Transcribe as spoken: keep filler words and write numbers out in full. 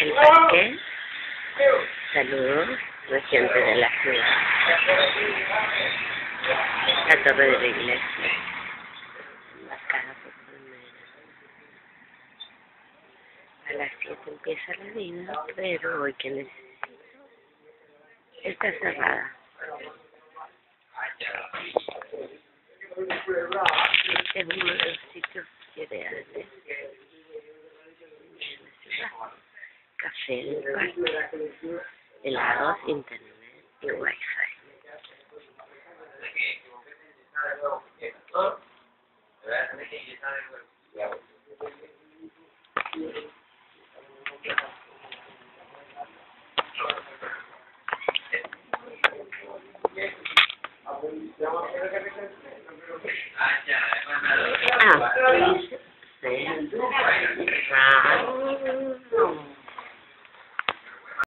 El parque. Saludos, gente de la ciudad. La torre de la iglesia. Marcada por palmeras. A las siete empieza la vida, pero hoy que necesito. Está cerrada. Este es uno de los sitios ideales de la ciudad. Café en el parque, helados, internet y wifi. Ah, sí.